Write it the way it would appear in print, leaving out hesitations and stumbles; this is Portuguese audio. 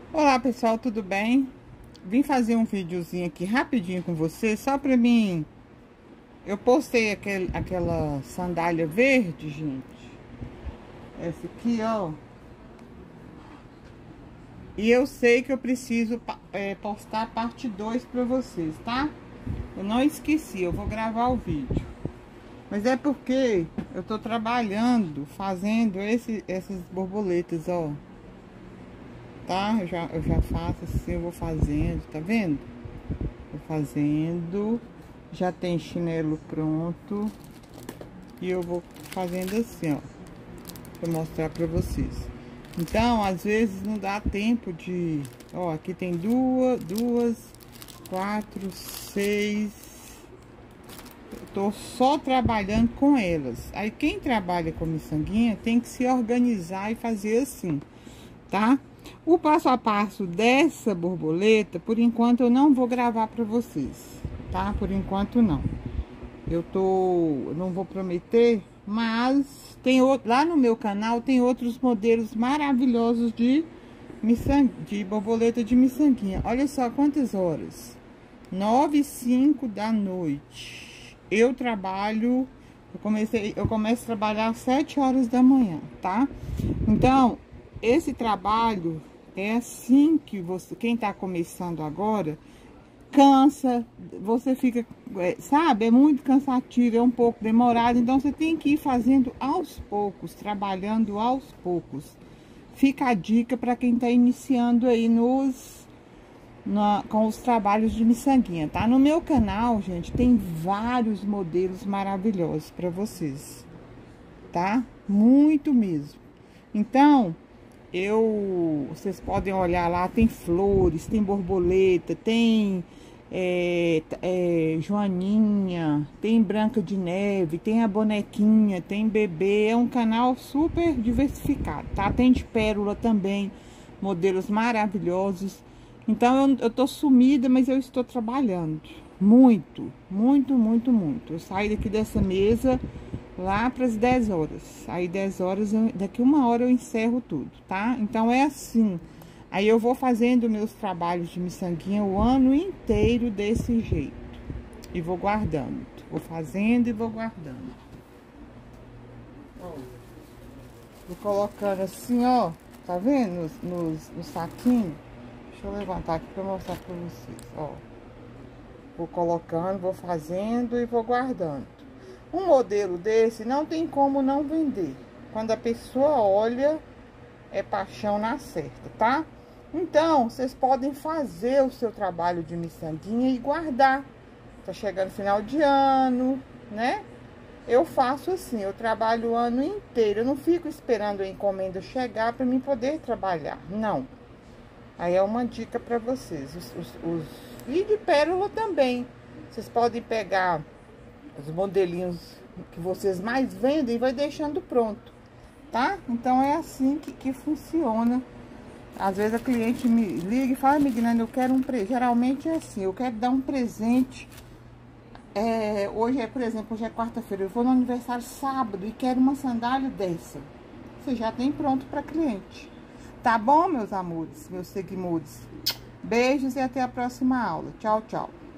Olá pessoal, tudo bem? Vim fazer um videozinho aqui rapidinho com você, só pra mim. Eu postei aquela sandália verde, gente. Essa aqui, ó. E eu sei que eu preciso postar a parte 2 pra vocês, tá? Eu não esqueci, eu vou gravar o vídeo. Mas é porque eu tô trabalhando, fazendo essas borboletas, ó. Tá? Eu já faço assim, eu vou fazendo, tá vendo? Vou fazendo, já tem chinelo pronto. E eu vou fazendo assim, ó, pra mostrar pra vocês. Então, às vezes não dá tempo de... Ó, aqui tem duas, 4, 6. Eu tô só trabalhando com elas. Aí quem trabalha com miçanguinha tem que se organizar e fazer assim, tá? O passo a passo dessa borboleta, por enquanto eu não vou gravar para vocês, tá? Por enquanto não. Eu não vou prometer, mas tem outro, lá no meu canal tem outros modelos maravilhosos de borboleta de miçanguinha. Olha só quantas horas. 9h05 da noite. Eu começo a trabalhar às 7 horas da manhã, tá? Então, esse trabalho é assim que quem tá começando agora, cansa, você fica, sabe, é muito cansativo, é um pouco demorado, então você tem que ir fazendo aos poucos, trabalhando aos poucos. Fica a dica para quem tá iniciando aí com os trabalhos de miçanguinha, tá? No meu canal, gente, tem vários modelos maravilhosos para vocês, tá? Muito mesmo. Então, vocês podem olhar lá, tem flores, tem borboleta, tem Joaninha, tem Branca de Neve, tem a bonequinha, tem bebê. É um canal super diversificado, tá? Tem de pérola também, modelos maravilhosos. Então eu tô sumida, mas eu estou trabalhando muito, muito, muito, muito. Eu saio daqui dessa mesa lá para as 10 horas. Aí 10 horas, daqui 1 hora eu encerro tudo, tá? Então é assim. Aí eu vou fazendo meus trabalhos de miçanguinha o ano inteiro desse jeito. E vou guardando. Vou fazendo e vou guardando. Ó, vou colocando assim, ó. Tá vendo? No saquinho. Deixa eu levantar aqui para mostrar para vocês, ó. Vou colocando, vou fazendo e vou guardando. Um modelo desse não tem como não vender. Quando a pessoa olha, é paixão na certa, tá? Então, vocês podem fazer o seu trabalho de miçanguinha e guardar. Tá chegando final de ano, né? Eu faço assim, eu trabalho o ano inteiro. Eu não fico esperando a encomenda chegar para mim poder trabalhar, não. Aí é uma dica para vocês. E de pérola também. Vocês podem pegar os modelinhos que vocês mais vendem e vai deixando pronto, tá? Então é assim que funciona. Às vezes a cliente me liga e fala: Mignane, eu quero um presente. Geralmente é assim, eu quero dar um presente. Hoje por exemplo, hoje é quarta-feira, eu vou no aniversário sábado e quero uma sandália dessa. Você já tem pronto para cliente. Tá bom, meus amores, meus seguimores? Beijos e até a próxima aula. Tchau, tchau.